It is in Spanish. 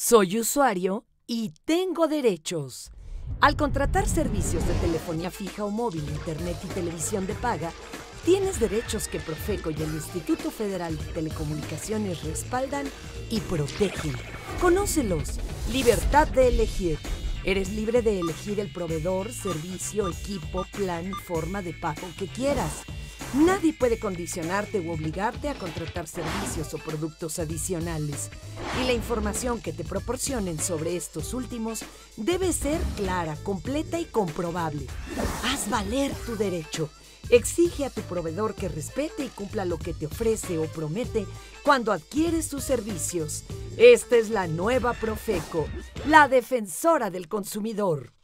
Soy usuario y tengo derechos. Al contratar servicios de telefonía fija o móvil, internet y televisión de paga, tienes derechos que Profeco y el Instituto Federal de Telecomunicaciones respaldan y protegen. Conócelos. Libertad de elegir. Eres libre de elegir el proveedor, servicio, equipo, plan y forma de pago que quieras. Nadie puede condicionarte u obligarte a contratar servicios o productos adicionales. Y la información que te proporcionen sobre estos últimos debe ser clara, completa y comprobable. Haz valer tu derecho. Exige a tu proveedor que respete y cumpla lo que te ofrece o promete cuando adquieres sus servicios. Esta es la nueva Profeco, la defensora del consumidor.